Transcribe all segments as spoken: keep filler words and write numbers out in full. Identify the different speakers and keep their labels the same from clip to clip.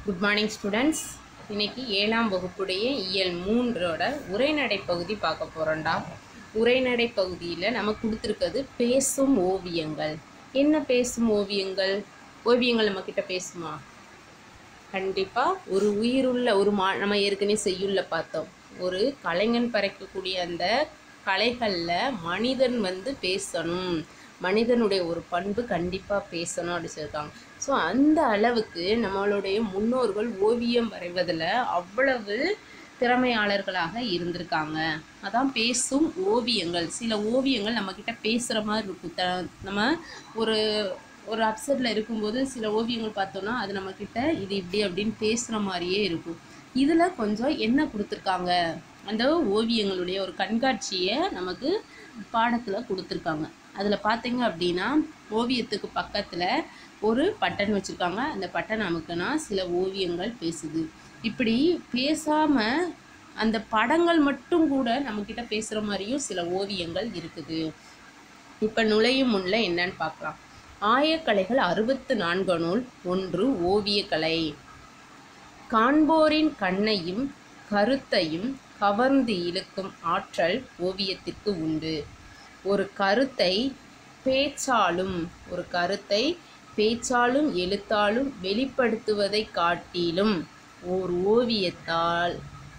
Speaker 1: Good morning students. இன்னைக்கு ஏழாம் வகுப்புடைய இயல் மூன்றோட உரைநடை பகுதி பார்க்க போகிறோம்டா. உரைநடை பகுதியில் நம்ம கொடுத்துருக்கிறது பேசும் ஓவியங்கள். என்ன பேசும் ஓவியங்கள்? ஓவியங்கள் நம்மக்கிட்ட பேசுமா? கண்டிப்பாக ஒரு உயிருள்ள ஒரு மா நம்ம ஏற்கனவே செய்யுள்ள பார்த்தோம். ஒரு கலைஞன் படைக்கக்கூடிய அந்த கலைகளில் மனிதன் வந்து பேசணும், மனிதனுடைய ஒரு பண்பு கண்டிப்பாக பேசணும் அப்படி சொல்லியிருக்காங்க. ஸோ அந்த அளவுக்கு நம்மளுடைய முன்னோர்கள் ஓவியம் வரைவதில் அவ்வளவு திறமையாளர்களாக இருந்திருக்காங்க. அதான் பேசும் ஓவியங்கள். சில ஓவியங்கள் நம்மக்கிட்ட பேசுகிற மாதிரி இருக்கும். த நம்ம ஒரு ஒரு அப்செட்டில் இருக்கும்போது சில ஓவியங்கள் பார்த்தோன்னா அது நம்மக்கிட்ட இது இப்படி அப்படின்னு பேசுகிற மாதிரியே இருக்கும். இதில் கொஞ்சம் என்ன கொடுத்துருக்காங்க, அந்த ஓவியங்களுடைய ஒரு கண்காட்சியை நமக்கு பாடத்தில் கொடுத்துருக்காங்க. அதில் பார்த்தீங்க அப்படின்னா ஓவியத்துக்கு பக்கத்தில் ஒரு பட்டன் வச்சுருக்காங்க. அந்த பட்டன் அமுக்குனா சில ஓவியங்கள் பேசுது. இப்படி பேசாமல் அந்த படங்கள் மட்டும் கூட நம்மக்கிட்ட பேசுகிற மாதிரியும் சில ஓவியங்கள் இருக்குது. இப்போ நுழையும் முன்னில் என்னன்னு பார்க்கலாம். ஆயக்கலைகள் அறுபத்து நான்கனுள் ஒன்று ஓவியக்கலை. காண்போரின் கண்ணையும் கருத்தையும் கவர்ந்து இழுக்கும் ஆற்றல் ஓவியத்திற்கு உண்டு. ஒரு கருத்தை பேச்சாலும் ஒரு கருத்தை பேச்சாலும் எழுத்தாலும் வெளிப்படுத்துவதை காட்டிலும் ஓர் ஓவியத்தால்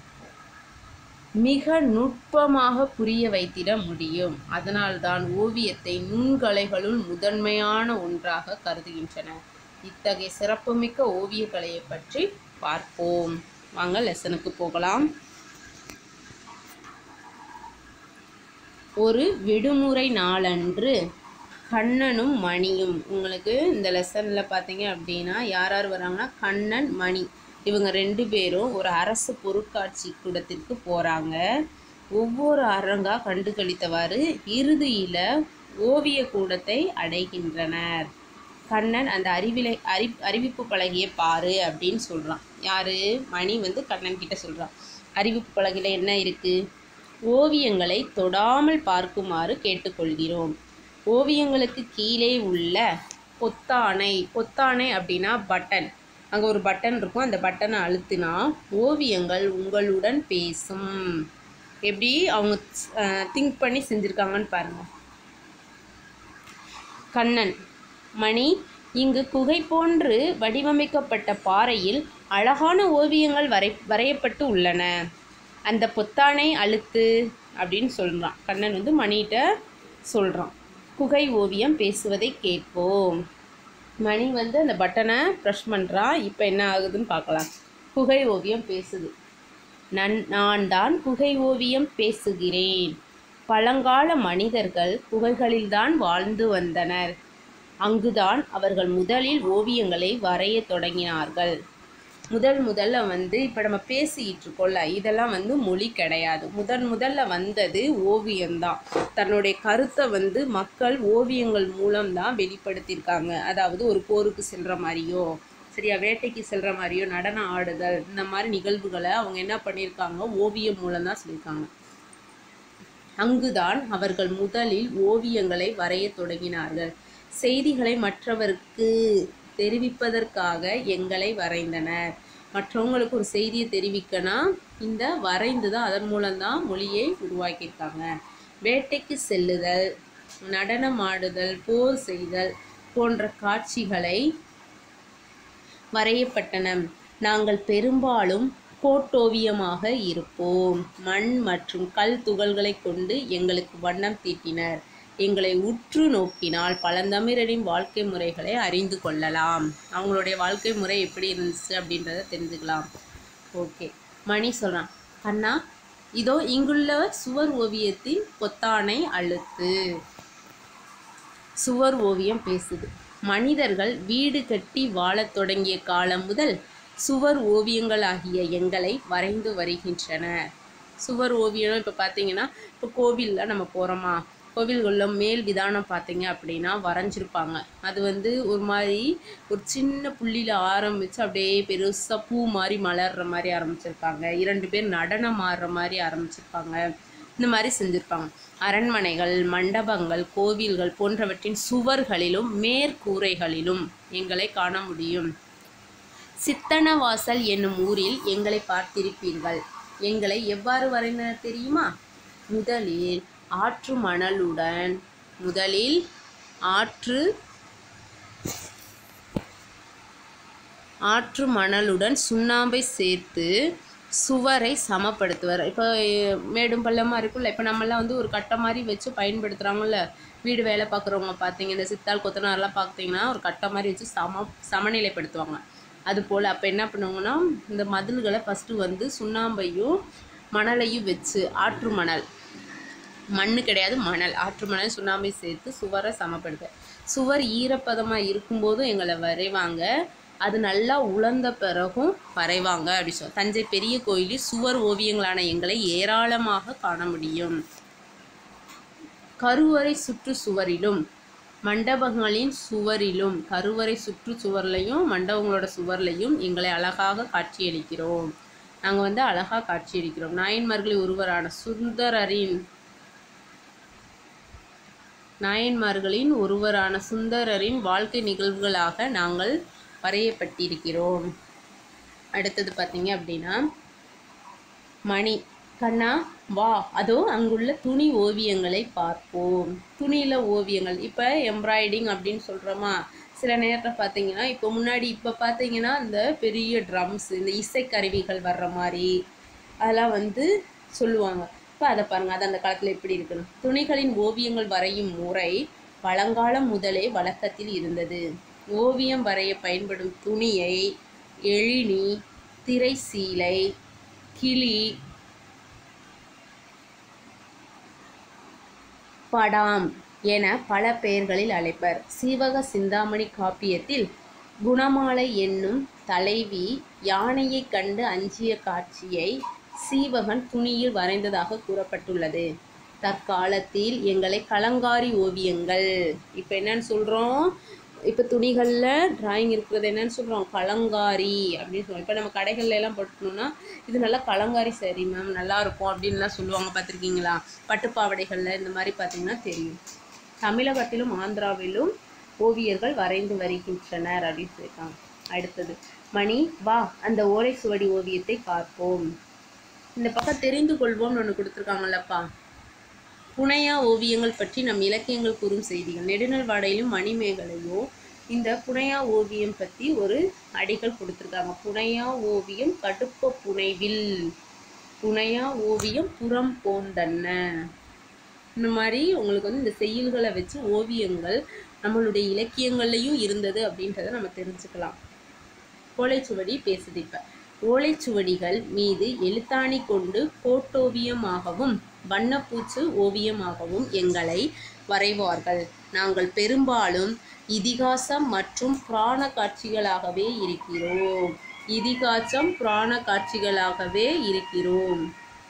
Speaker 1: மிக நுட்பமாக புரிய வைத்திட முடியும். அதனால்தான் ஓவியத்தை நுண்கலைகளுள் முதன்மையான ஒன்றாக கருதுகின்றன. இத்தகைய சிறப்புமிக்க ஓவியக்கலையை பற்றி பார்ப்போம். வாங்க லெசனுக்கு போகலாம். ஒரு விடுமுறை நாளன்று கண்ணனும் மணியும், உங்களுக்கு இந்த லெசனில் பார்த்தீங்க அப்படின்னா யார் யார் வராங்கன்னா கண்ணன், மணி, இவங்க ரெண்டு பேரும் ஒரு அரசு பொருட்காட்சி கூடத்திற்கு போகிறாங்க. ஒவ்வொரு அரங்கா கண்டுகளித்தவாறு இறுதியில் ஓவிய கூடத்தை அடைகின்றனர். கண்ணன் அந்த அறிவிலை அறி அறிவிப்பு பலகையை பாரு அப்படின்னு சொல்கிறான். யார்? மணி வந்து கண்ணன் கிட்ட சொல்கிறான். அறிவிப்பு பலகையில் என்ன இருக்குது? ஓவியங்களை தொடாமல் பார்க்குமாறு கேட்டுக்கொள்கிறோம். ஓவியங்களுக்கு கீழே உள்ள பொத்தானை, பொத்தானை அப்படின்னா பட்டன், அங்கே ஒரு பட்டன் இருக்கும். அந்த பட்டனை அழுத்தினா ஓவியங்கள் உங்களுடன் பேசும். எப்படி அவங்க திங்க் பண்ணி செஞ்சுருக்காங்கன்னு பாருங்கள். கண்ணன், மணி, இங்கு குகை போன்று வடிவமைக்கப்பட்ட பாறையில் அழகான ஓவியங்கள் வரை வரையப்பட்டு உள்ளன. அந்த பொத்தானை அழுத்து அப்படின்னு சொல்கிறான். கண்ணன் வந்து மணிகிட்ட சொல்கிறான். குகை ஓவியம் பேசுவதை கேட்போம். மணி வந்து அந்த பட்டனை ப்ரெஷ் பண்ணுறான். இப்போ என்ன ஆகுதுன்னு பார்க்கலாம். குகை ஓவியம் பேசுது. நன் நான் தான் குகை ஓவியம் பேசுகிறேன். பழங்கால மனிதர்கள் குகைகளில்தான் வாழ்ந்து வந்தனர். அங்குதான் அவர்கள் முதலில் ஓவியங்களை வரைய தொடங்கினார்கள். முதல் முதல்ல வந்து இப்போ நம்ம பேசிக்கிட்டு இருக்கோம்ல, இதெல்லாம் வந்து மொழி கிடையாது. முதன் முதல்ல வந்தது ஓவியம்தான். தன்னுடைய கருத்தை வந்து மக்கள் ஓவியங்கள் மூலம்தான் வெளிப்படுத்தியிருக்காங்க. அதாவது ஒரு போருக்கு செல்கிற மாதிரியோ, சரியா, வேட்டைக்கு செல்கிற மாதிரியோ, நடனம் ஆடுதல், இந்த மாதிரி நிகழ்வுகளை அவங்க என்ன பண்ணியிருக்காங்க, ஓவியம் மூலம்தான் சொல்லியிருக்காங்க. அங்குதான் அவர்கள் முதலில் ஓவியங்களை வரைய தொடங்கினார்கள். செய்திகளை மற்றவருக்கு தெரிவிப்பதற்காக எங்களை வரைந்தனர். மற்றவங்களுக்கு ஒரு செய்தியை தெரிவிக்கனா இந்த வரைந்து தான், அதன் மூலம்தான் மொழியை உருவாக்கியிருக்காங்க. வேட்டைக்கு செல்லுதல், நடனம் ஆடுதல், போர் செய்தல் போன்ற காட்சிகளை வரையப்பட்டன. நாங்கள் பெரும்பாலும் கோட்டோவியமாக இருப்போம். மண் மற்றும் கல் துகள்களை கொண்டு எங்களுக்கு வண்ணம் தீட்டினர். எங்களை உற்று நோக்கினால் பழந்தமிழரின் வாழ்க்கை முறைகளை அறிந்து கொள்ளலாம். அவங்களுடைய வாழ்க்கை முறை எப்படி இருந்துச்சு அப்படின்றத தெரிஞ்சுக்கலாம். ஓகே, மணி சொல்கிறான், அண்ணா இதோ இங்குள்ள சுவர் ஓவியத்தின் பொத்தானை அழுத்து. சுவர் ஓவியம் பேசுது. மனிதர்கள் வீடு கட்டி வாழத் தொடங்கிய காலம் முதல் சுவர் ஓவியங்களாகிய எங்களை வரைந்து வருகின்றனர். சுவர் ஓவியம் இப்போ பார்த்தீங்கன்னா, இப்போ கோவிலில் நம்ம போகிறோமா, கோவில்களில் மேல் விதானம் பார்த்தீங்க அப்படின்னா வரைஞ்சிருப்பாங்க. அது வந்து ஒரு மாதிரி ஒரு சின்ன புள்ளியில் ஆரம்பித்து அப்படியே பெருசாக பூ மாதிரி மலர்ற மாதிரி ஆரம்பிச்சிருப்பாங்க. இரண்டு பேர் நடனம் ஆடுற மாதிரி ஆரம்பிச்சிருப்பாங்க. இந்த மாதிரி செஞ்சுருப்பாங்க. அரண்மனைகள், மண்டபங்கள், கோவில்கள் போன்றவற்றின் சுவர்களிலும் மேற்கூரைகளிலும் எங்களை காண முடியும். சித்தனவாசல் என்னும் ஊரில் எங்களை பார்த்திருப்பீர்கள். எங்களை எவ்வாறு வரைந்தனர் தெரியுமா? முதலில் ஆற்று மணலுடன் முதலில் ஆற்று ஆற்று மணலுடன் சுண்ணாம்பை சேர்த்து சுவரை சமப்படுத்துவார். இப்போ மேடும் பள்ளமாக இருக்குல்ல, இப்போ நம்மளாம் வந்து ஒரு கட்டை மாதிரி வச்சு பயன்படுத்துகிறாங்கல்ல. வீடு வேலை பார்க்குறவங்க பார்த்தீங்க, இந்த சித்தாள் கொத்தனாரெலாம் பார்த்தீங்கன்னா ஒரு கட்டை மாதிரி வச்சு சம சமநிலைப்படுத்துவாங்க. அதுபோல் அப்போ என்ன பண்ணுவாங்கன்னா, இந்த மதில்களை ஃபஸ்ட்டு வந்து சுண்ணாம்பையும் மணலையும் வச்சு, ஆற்று மணல் மண் கிடையாது மணல், ஆற்று மணல் சுண்ணாம்பை சேர்த்து சுவரை சமப்படுத்த, சுவர் ஈரப்பதமாக இருக்கும்போதும் எங்களை வரைவாங்க, அது நல்லா உலர்ந்த பிறகும் வரைவாங்க அப்படி சொல். தஞ்சை பெரிய கோயிலில் சுவர் ஓவியங்களான எங்களை ஏராளமாக காண முடியும். கருவறை சுற்று சுவரிலும் மண்டபங்களின் சுவரிலும், கருவறை சுற்று சுவர்லையும் மண்டபங்களோட சுவர்லையும் எங்களை அழகாக காட்சியளிக்கிறோம். நாங்கள் வந்து அழகாக காட்சியளிக்கிறோம். நாயன்மார்களில் ஒருவரான சுந்தரரின் நாயன்மார்களின் ஒருவரான சுந்தரரின் வாழ்க்கை நிகழ்வுகளாக நாங்கள் வரையப்பட்டிருக்கிறோம். அடுத்தது பார்த்தீங்க அப்படின்னா, மணி கண்ணா வா, அதோ அங்குள்ள துணி ஓவியங்களை பார்ப்போம். துணியில் ஓவியங்கள், இப்போ எம்ப்ராய்டிங் அப்படின்னு சொல்கிறோமா, சில நேரத்தில் பார்த்தீங்கன்னா இப்போ முன்னாடி இப்போ பார்த்தீங்கன்னா இந்த பெரிய ட்ரம்ஸ், இந்த இசைக்கருவிகள் வர்ற மாதிரி அதெல்லாம் வந்து சொல்லுவாங்க. இப்போ அதை பாருங்கள், அது அந்த காலத்தில் எப்படி இருக்குன்னு. துணிகளின் ஓவியங்கள் வரையும் முறை பழங்காலம் முதலே வழக்கத்தில் இருந்தது. ஓவியம் வரைய பயன்படும் துணியை எழினி, திரைசீலை, கிளி, படாம் என பல பெயர்களில் அழைப்பர். சீவக சிந்தாமணி காப்பியத்தில் குணமாலை என்னும் தலைவி யானையை கண்டு அஞ்சிய காட்சியை சீவகன் துணியில் வரைந்ததாக கூறப்பட்டுள்ளது. தற்காலத்தில் எங்களை கலங்காரி ஓவியங்கள், இப்போ என்னன்னு சொல்கிறோம், இப்போ துணிகளில் டிராயிங் இருக்கிறது என்னன்னு சொல்கிறோம், கலங்காரி அப்படின்னு சொல்லுவோம். இப்போ நம்ம கடைகள்ல எல்லாம் போட்டோம்னா இது நல்லா கலங்காரி சரி மேம் நல்லாயிருக்கும் அப்படின்லாம் சொல்லுவாங்க, பார்த்துருக்கீங்களா? பட்டுப்பாவடைகளில் இந்த மாதிரி பார்த்திங்கன்னா தெரியும். தமிழகத்திலும் ஆந்திராவிலும் ஓவியர்கள் வரைந்து வருகின்றனர் அப்படின்னு சொல்லியிருக்காங்க. அடுத்தது மணி வா, அந்த ஓலை சுவடி ஓவியத்தை பார்ப்போம். இந்த பக்கம் தெரிந்து கொள்வோம்னு ஒன்று கொடுத்துருக்காங்கல்லப்பா. புனையா ஓவியங்கள் பற்றி நம் இலக்கியங்கள் கூறும் செய்திகள். நெடுநல்வாடையிலும் மணிமேகலையோ இந்த புனையா ஓவியம் பற்றி ஒரு அடிகள் கொடுத்துருக்காங்க. புனையா ஓவியம் கடுப்ப புனைவில், புனையா ஓவியம் புறம் போந்தன்ன. இந்த மாதிரி உங்களுக்கு வந்து இந்த செய்யுள்களை வச்சு ஓவியங்கள் நம்மளுடைய இலக்கியங்கள்லையும் இருந்தது அப்படின்றத நம்ம தெரிஞ்சுக்கலாம். ஓலைச்சுவடி பேசுது. இப்போ ஓலைச்சுவடிகள் மீது எழுத்தாணி கொண்டு கோட்டோவியமாகவும் வண்ணப்பூச்சு ஓவியமாகவும் எங்களை வரைவார்கள். நாங்கள் பெரும்பாலும் இதிகாசம் மற்றும் புராண காட்சிகளாகவே இருக்கிறோம். இதிகாசம் புராண காட்சிகளாகவே இருக்கிறோம்.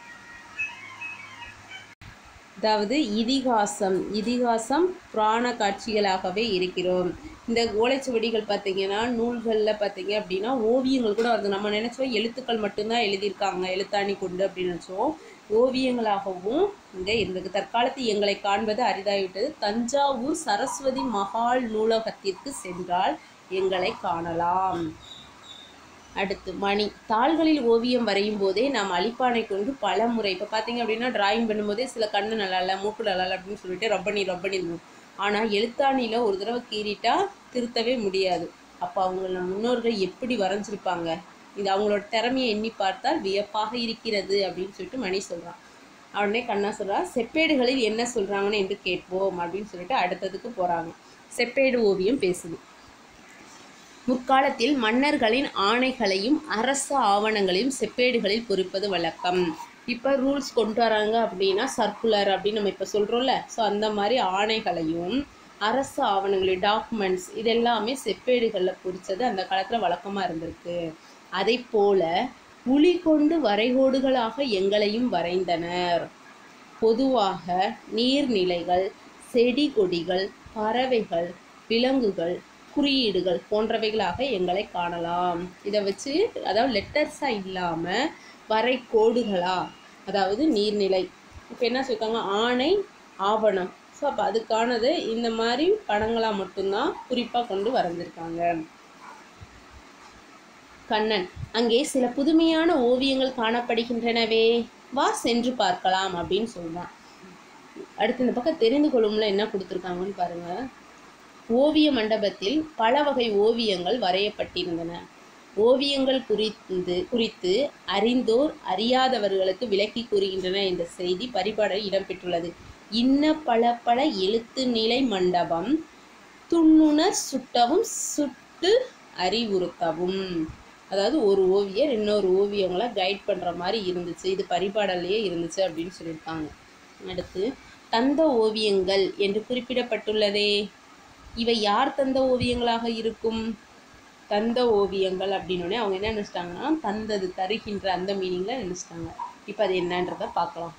Speaker 1: அதாவது இதிகாசம் இதிகாசம் புராண காட்சிகளாகவே இருக்கிறோம். இந்த ஓலைச்சுவடிகள் பார்த்தீங்கன்னா நூல்களில் பார்த்தீங்க அப்படின்னா ஓவியங்கள் கூட வருது. நம்ம நினச்சோம் எழுத்துக்கள் மட்டும்தான் எழுதியிருக்காங்க எழுத்தாணி கொண்டு அப்படின்னு நினச்சோம். ஓவியங்களாகவும் இங்கே இருந்தது. தற்காலத்து எங்களை காண்பது அரிதாகிவிட்டது. தஞ்சாவூர் சரஸ்வதி மகால் நூலகத்திற்கு சென்றால் எங்களை காணலாம். அடுத்து மணி தாள்களில் ஓவியம் வரையும் போதே நாம் அழிப்பானை கொண்டு பல முறை, இப்போ பார்த்தீங்க அப்படின்னா டிராயிங் பண்ணும்போதே சில கண்ணு நல்லா இல்லை மூக்கு நல்லா இல்லை அப்படின்னு சொல்லிட்டு ரப்பனி ரப்பனி இருக்கும். ஆனால் எழுத்தாணியில் ஒரு தடவை கீறிட்டா திருத்தவே முடியாது. அப்போ அவங்க நம் முன்னோர்கள் எப்படி வரைஞ்சிருப்பாங்க, இது அவங்களோட திறமையை எண்ணி பார்த்தால் வியப்பாக இருக்கிறது அப்படின்னு சொல்லிட்டு மணி சொல்கிறான். உடனே கண்ணா சொல்கிறா, செப்பேடுகளில் என்ன சொல்கிறாங்கன்னு என்று கேட்போம் அப்படின்னு சொல்லிட்டு அடுத்ததுக்கு போகிறாங்க. செப்பேடு ஓவியம் பேசுது. முற்காலத்தில் மன்னர்களின் ஆணைகளையும் அரசு ஆவணங்களையும் செப்பேடுகளில் பொறிப்பது வழக்கம். இப்போ ரூல்ஸ் கொண்டு வராங்க அப்படின்னா சர்க்குலர் அப்படின்னு நம்ம இப்போ சொல்கிறோம்ல, ஸோ அந்த மாதிரி ஆணைகளையும் அரசு ஆவணங்களையும் டாக்குமெண்ட்ஸ் இதெல்லாமே செப்பேடுகளில் பொறிச்சது அந்த காலத்தில் வழக்கமாக இருந்திருக்கு. அதை போல உளி கொண்டு வரைகோடுகளாக எங்களையும் வரைந்தனர். பொதுவாக நீர்நிலைகள், செடி கொடிகள், பறவைகள், விலங்குகள், குறியீடுகள் போன்றவைகளாக எங்களை காணலாம். இதை வச்சு அதாவது லெட்டர்ஸாக இல்லாமல் வரைகோடுகளா, அதாவது நீர்நிலை, இப்போ என்ன சொல்லியிருக்காங்க ஆணை ஆவணம், ஸோ அப்போ அதுக்கானது இந்த மாதிரி படங்களாக மட்டும்தான் குறிப்பாக கொண்டு வரைஞ்சிருக்காங்க. கண்ணன், அங்கே சில புதுமையான ஓவியங்கள் காணப்படுகின்றனவே, வா சென்று பார்க்கலாம் அப்படின்னு சொல்றான். அடுத்து இந்த பக்கம் தெரிந்து கொள்ளும்ல என்ன கொடுத்துருக்காங்கன்னு பாருங்க. ஓவிய மண்டபத்தில் பல வகை ஓவியங்கள் வரையப்பட்டிருந்தன. ஓவியங்கள் குறித்து குறித்து அறிந்தோர் அறியாதவர்களுக்கு விளக்கி கூறுகின்றன என்ற செய்தி பரிபாடலில் இடம்பெற்றுள்ளது. இன்ன பல பல எழுத்து நிலை மண்டபம் துண்ணுணர் சுட்டவும் சுட்டு அறிவுறுத்தவும். அதாவது ஒரு ஓவியர் இன்னொரு ஓவியங்களை கைட் பண்ணுற மாதிரி இருந்துச்சு, இது பரிபாடல்லையே இருந்துச்சு அப்படின்னு சொல்லியிருக்காங்க. அடுத்து தந்த ஓவியங்கள் என்று குறிப்பிடப்பட்டுள்ளதே, இவை யார் தந்த ஓவியங்களாக இருக்கும்? தந்த ஓவியங்கள் அப்படின்னோடனே அவங்க என்ன நினச்சிட்டாங்கன்னா தந்தது, தருகின்ற அந்த மீனிங்கில் நினச்சிட்டாங்க. இப்போ அது என்னன்றதை பார்க்கலாம்.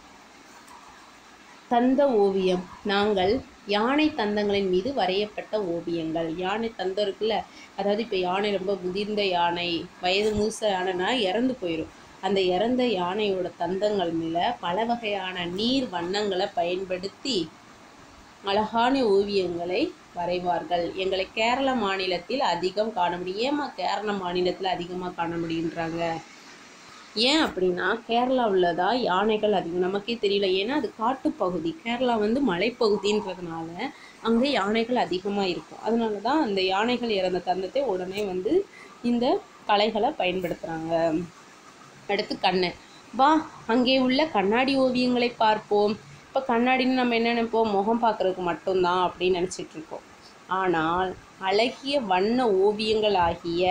Speaker 1: தந்த ஓவியம், நாங்கள் யானை தந்தங்களின் மீது வரையப்பட்ட ஓவியங்கள். யானை தந்தம் இருக்குல்ல, அதாவது இப்போ யானை ரொம்ப முதிர்ந்த யானை, வயது மூச யானைனா இறந்து போயிடும். அந்த இறந்த யானையோட தந்தங்கள் மேலே பல வகையான நீர் வண்ணங்களை பயன்படுத்தி அழகான ஓவியங்களை வரைவார்கள். எங்களை கேரள மாநிலத்தில் அதிகம் காண முடியும். ஏமா கேரள மாநிலத்தில் அதிகமாக காண முடியுன்றாங்க? ஏன் அப்படின்னா கேரளாவில் தான் யானைகள் அதிகம். நமக்கே தெரியல, ஏன்னா அது காட்டுப்பகுதி. கேரளா வந்து மலைப்பகுதின்றதுனால அங்கே யானைகள் அதிகமாக இருக்கும். அதனால தான் அந்த யானைகள் இறந்த தந்தத்தை உடனே வந்து இந்த கலைகளை பயன்படுத்துகிறாங்க. அடுத்து கண்ணன், வா அங்கே உள்ள கண்ணாடி ஓவியங்களை பார்ப்போம். இப்போ கண்ணாடின்னு நம்ம என்ன நினைப்போம், முகம் பார்க்குறதுக்கு மட்டும்தான் அப்படின்னு நினச்சிட்ருக்கோம். ஆனால் அழகிய வண்ண ஓவியங்கள் ஆகிய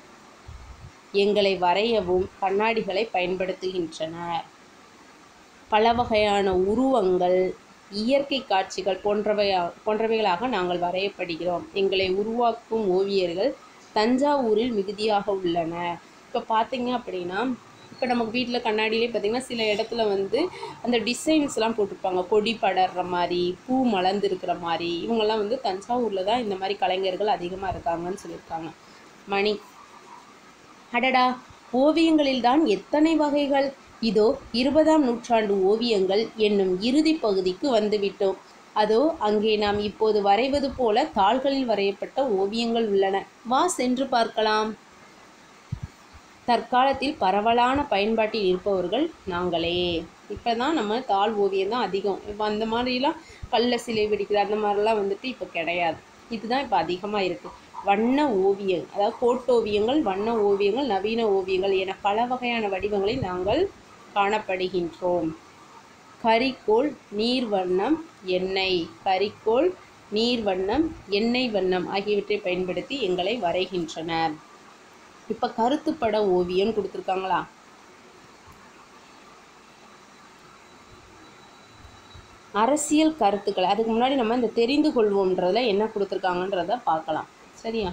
Speaker 1: எங்களை வரையவும் கண்ணாடிகளை பயன்படுத்துகின்றனர். பல வகையான உருவங்கள், இயற்கை காட்சிகள் போன்றவை போன்றவைகளாக நாங்கள் வரையப்படுகிறோம். எங்களை உருவாக்கும் ஓவியர்கள் தஞ்சாவூரில் மிகுதியாக உள்ளன. இப்போ பார்த்தீங்க அப்படின்னா, இப்போ நமக்கு வீட்டில் கண்ணாடியிலே பார்த்திங்கன்னா சில இடத்துல வந்து அந்த டிசைன்ஸ்லாம் போட்டிருப்பாங்க, கொடி படர்ற மாதிரி, பூ மலர்ந்துருக்கிற மாதிரி. இவங்கெல்லாம் வந்து தஞ்சாவூரில் தான் இந்த மாதிரி கலைஞர்கள் அதிகமாக இருக்காங்கன்னு சொல்லியிருக்காங்க. மணி, அடடா ஓவியங்களில் தான் எத்தனை வகைகள்! இதோ இருபதாம் நூற்றாண்டு ஓவியங்கள் என்னும் இறுதி பகுதிக்கு வந்துவிட்டோம். அதோ அங்கே நாம் இப்போது வரைவது போல தாள்களில் வரையப்பட்ட ஓவியங்கள் உள்ளன. வா சென்று பார்க்கலாம். தற்காலத்தில் பரவலான பயன்பாட்டில் இருப்பவர்கள் நாங்களே. இப்போ தான் நம்ம தாள் ஓவியம் தான் அதிகம். இப்போ அந்த மாதிரிலாம் கல்ல சிலை பிடிக்கிற அந்த மாதிரிலாம் வந்துட்டு இப்போ கிடையாது. இதுதான் இப்போ அதிகமாக இருக்குது. வண்ண ஓவியம், அதாவது கோட்டோவியங்கள், வண்ண ஓவியங்கள், நவீன ஓவியங்கள் என பல வகையான வடிவங்களில் நாங்கள் காணப்படுகின்றோம். கரிக்கோல், நீர் வண்ணம், எண்ணெய், கரிக்கோல், நீர் வண்ணம், எண்ணெய் வண்ணம் ஆகியவற்றை பயன்படுத்தி எங்களை வரைகின்றனர். இப்போ கருத்துப்பட ஓவியம் கொடுத்துருக்காங்களா? அரசியல் கருத்துக்கள், அதுக்கு முன்னாடி நம்ம இந்த தெரிந்து கொள்வோம்ன்றதுல என்ன கொடுத்துருக்காங்கன்றத பார்க்கலாம். சரியா?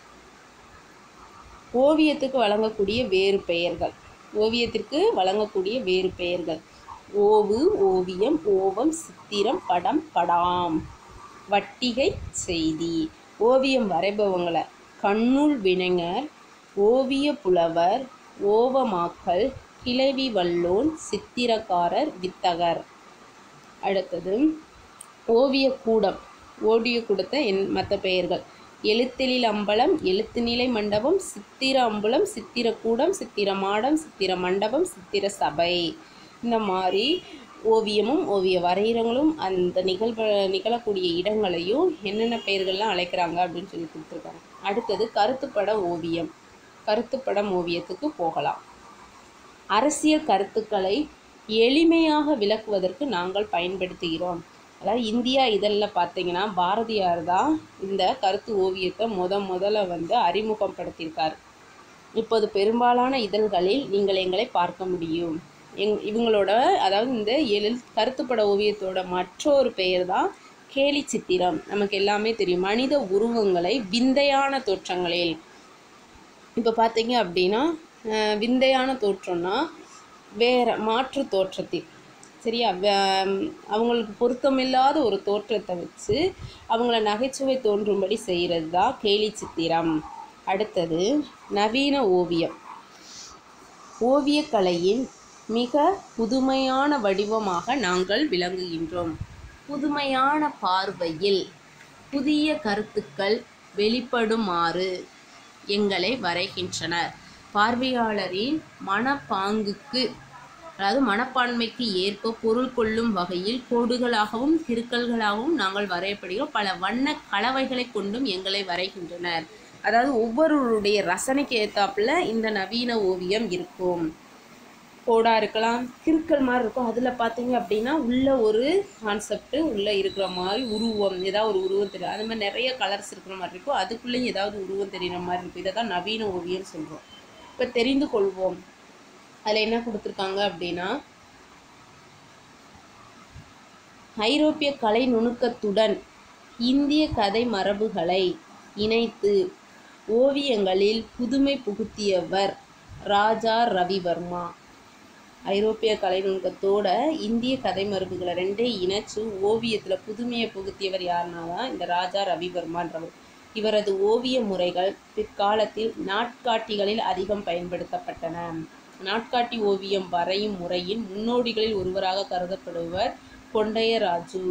Speaker 1: ஓவியத்துக்கு வழங்கக்கூடிய வேறு பெயர்கள். ஓவியத்திற்கு வழங்கக்கூடிய வேறு பெயர்கள்: ஓவு, ஓவியம், ஓவம், சித்திரம், படம், படாம். வட்டிகை, செய்தி. ஓவியம் வரைபவங்களை கண்ணுள் வினைஞர், ஓவிய புலவர், ஓவமாக்கல், கிளவி வல்லோன், சித்திரக்காரர், வித்தகர். அடுத்தது ஓவிய கூடம். ஓவிய கூடத்தை என் மற்ற பெயர்கள்: எழுத்தெழில் அம்பலம், எழுத்து நிலை மண்டபம், சித்திர அம்பலம், சித்திர கூடம், சித்திர மாடம், சித்திர மண்டபம், சித்திர சபை. இந்த மாதிரி ஓவியமும் ஓவிய வரைகிறவங்களும் அந்த நிகழ்வு நிகழக்கூடிய இடங்களையும் என்னென்ன பெயர்கள்லாம் அழைக்கிறாங்க அப்படின்னு சொல்லி கொடுத்துருக்காங்க. அடுத்தது கருத்துப்பட ஓவியம். கருத்துப்படம் ஓவியத்துக்கு போகலாம். அரசியல் கருத்துக்களை எளிமையாக விளக்குவதற்கு நாங்கள் பயன்படுத்துகிறோம். அதாவது இந்தியா இதழில் பார்த்தீங்கன்னா பாரதியார் தான் இந்த கருத்து ஓவியத்தை முத முதல்ல வந்து அறிமுகப்படுத்தியிருக்கார். இப்போது பெரும்பாலான இதழ்களில் நீங்கள் எங்களை பார்க்க முடியும். எங் இவங்களோட அதாவது இந்த எழு கருத்துப்பட ஓவியத்தோட மற்றொரு பெயர் தான் கேலி சித்திரம். நமக்கு எல்லாமே தெரியும். மனித உருவங்களை விந்தையான தோற்றங்களில், இப்போ பார்த்தீங்க அப்படின்னா விந்தையான தோற்றம்னா வேறு மாற்று தோற்றத்தில், சரியா, அவங்களுக்கு பொருத்தமில்லாத ஒரு தோற்றத்தை வச்சு அவங்கள நகைச்சுவை தோன்றும்படி செய்கிறது தான் கேலி சித்திரம். அடுத்தது நவீன ஓவியம். ஓவியக்கலையின் மிக புதுமையான வடிவமாக நாங்கள் விளங்குகின்றோம். புதுமையான பார்வையில் புதிய கருத்துக்கள் வெளிப்படுமாறு எங்களை வரைகின்றனர். பார்வையாளரின் மனப்பாங்குக்கு அதாவது மனப்பான்மைக்கு ஏற்ப பொருள் கொள்ளும் வகையில் கோடுகளாகவும் கிறுக்கல்களாகவும் நாங்கள் வரையப்படுகிறோம். பல வண்ண கலவைகளை கொண்டும் எங்களை வரைகின்றனர். அதாவது ஒவ்வொருவருடைய ரசனைக்கு ஏற்றாப்புல இந்த நவீன ஓவியம் இருக்கும். கோடாக இருக்கலாம், கிறுக்கல் மாதிரி இருக்கும். அதில் பார்த்தீங்க அப்படின்னா உள்ள ஒரு கான்செப்ட் உள்ளே இருக்கிற மாதிரி உருவம், ஏதாவது ஒரு உருவம் தெரியும். அது மாதிரி நிறைய கலர்ஸ் இருக்கிற மாதிரி இருக்கும். அதுக்குள்ளேயும் ஏதாவது உருவம் தெரிகிற மாதிரி இருக்கும். இதை தான் நவீன ஓவியம் சொல்கிறோம். இப்போ தெரிந்து கொள்வோம். அதில் என்ன கொடுத்துருக்காங்க அப்படின்னா, ஐரோப்பிய கலை நுணுக்கத்துடன் இந்திய கதை மரபுகளை இணைத்து ஓவியங்களில் புதுமை புகுத்தியவர் ராஜா ரவிவர்மா. ஐரோப்பிய கலை நுணுக்கத்தோட இந்திய கதை மரபுகளை ரெண்டே இணைச்சு ஓவியத்தில் புதுமையை புகுத்தியவர் யாருன்னா தான் இந்த ராஜா ரவிவர்மான்றவர். இவரது ஓவிய முறைகள் பிற்காலத்தில் நாட்காட்டிகளில் அதிகம் பயன்படுத்தப்பட்டன. நாட்காட்டி ஓவியம் வரையும் முறையின் முன்னோடிகளில் ஒருவராக கருதப்படுவர் கொண்டையராஜு.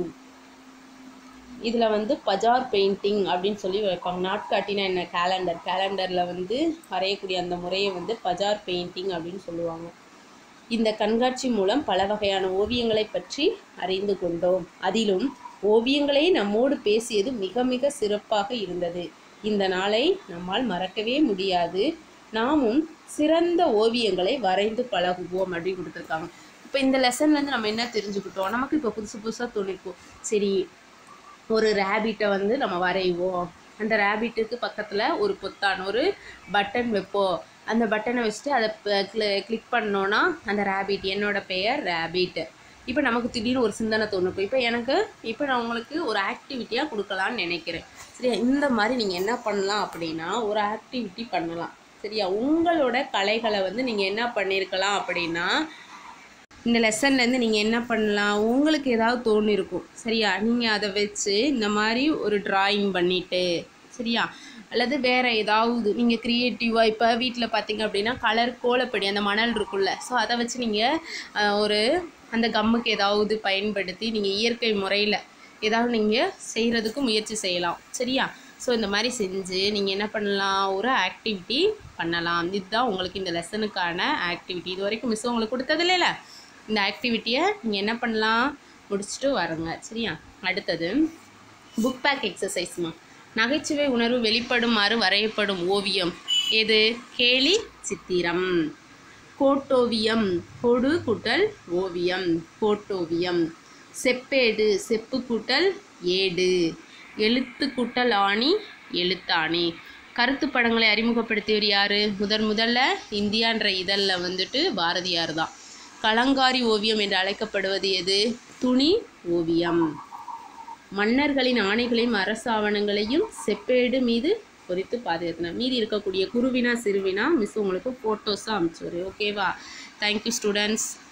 Speaker 1: இதில் வந்து பஜார் பெயிண்டிங் அப்படின்னு சொல்லி வைப்பாங்க. நாட்காட்டினா என்ன, கேலண்டர் கேலண்டரில் வந்து வரையக்கூடிய அந்த முறையை வந்து பஜார் பெயிண்டிங் அப்படின்னு சொல்லுவாங்க. இந்த கண்காட்சி மூலம் பல வகையான ஓவியங்களை பற்றி அறிந்து கொண்டோம். அதிலும் ஓவியங்களே நம்மோடு பேசியது மிக மிக சிறப்பாக இருந்தது. இந்த நாளை நம்மால் மறக்கவே முடியாது. நாமும் சிறந்த ஓவியங்களை வரைந்து பழகுவோம் அப்படின்னு கொடுத்துருக்காங்க. இப்போ இந்த லெசன்லேருந்து நம்ம என்ன தெரிஞ்சுக்கிட்டோம்? நமக்கு இப்போ புதுசு புதுசாக தோணிருக்கும். சரி, ஒரு ரேபிட்டை வந்து நம்ம வரைவோம். அந்த ரேபிட்டுக்கு பக்கத்தில் ஒரு பொத்தான ஒரு பட்டன் வைப்போம். அந்த பட்டனை வச்சுட்டு அதை கிளிக் பண்ணோன்னா அந்த ரேபிட், என்னோட பெயர் ரேபிட். இப்போ நமக்கு திடீர்னு ஒரு சிந்தனை தோணுக்கும். இப்போ எனக்கு இப்போ நான் உங்களுக்கு ஒரு ஆக்டிவிட்டியாக கொடுக்கலான்னு நினைக்கிறேன். சரியா? இந்த மாதிரி நீங்கள் என்ன பண்ணலாம் அப்படின்னா ஒரு ஆக்டிவிட்டி பண்ணலாம். சரியா? உங்களோட கலைகளை வந்து நீங்கள் என்ன பண்ணியிருக்கலாம் அப்படின்னா, இந்த லெசன்லேருந்து நீங்கள் என்ன பண்ணலாம், உங்களுக்கு ஏதாவது தோணிருக்கும். சரியா? நீங்கள் அதை வச்சு இந்த மாதிரி ஒரு ட்ராயிங் பண்ணிவிட்டு, சரியா, அல்லது வேறு ஏதாவது நீங்கள் க்ரியேட்டிவாக இப்போ வீட்டில் பார்த்தீங்க அப்படின்னா கலர் கோலப்படி அந்த மணல் இருக்குல்ல, ஸோ அதை வச்சு நீங்கள் ஒரு அந்த கம்முக்கு ஏதாவது பயன்படுத்தி நீங்கள் இயற்கை முறையில் ஏதாவது நீங்கள் செய்கிறதுக்கு முயற்சி செய்யலாம். சரியா? ஸோ இந்த மாதிரி செஞ்சு நீங்கள் என்ன பண்ணலாம், ஒரு ஆக்டிவிட்டி பண்ணலாம். இதுதான் உங்களுக்கு இந்த லெசனுக்கான ஆக்டிவிட்டி. இது வரைக்கும் மிஸ் உங்களுக்கு கொடுத்தது இல்லைல்ல, இந்த ஆக்டிவிட்டியை நீங்கள் என்ன பண்ணலாம், முடிச்சுட்டு வரங்க. சரியா? அடுத்தது புக் பேக் எக்ஸசைஸ்மா. நகைச்சுவை உணர்வு வெளிப்படுமாறு வரையப்படும் ஓவியம் எது? கேலி சித்திரம். கோட்டோவியம், கொடு கூட்டல் ஓவியம், கோட்டோவியம். செப்பேடு, செப்பு கூட்டல் ஏடு. எழுத்து கூட்டல் ஆணி, எழுத்தாணி. கருத்து படங்களை அறிமுகப்படுத்தியவர் யார்? முதன் முதல்ல இந்தியான்ற இதழில் வந்துட்டு பாரதியார் தான். கலங்காரி ஓவியம் என்று அழைக்கப்படுவது எது? துணி ஓவியம். மன்னர்களின் ஆணைகளையும் அரசாவணங்களையும் செப்பேடு மீது பொறித்து பாதுகாத்தினார். மீதி இருக்கக்கூடிய குருவினா சிறுவினா மிஸ் உங்களுக்கு ஃபோட்டோஸாக அனுப்பிச்சுடுறேன். ஓகேவா? Thank you students.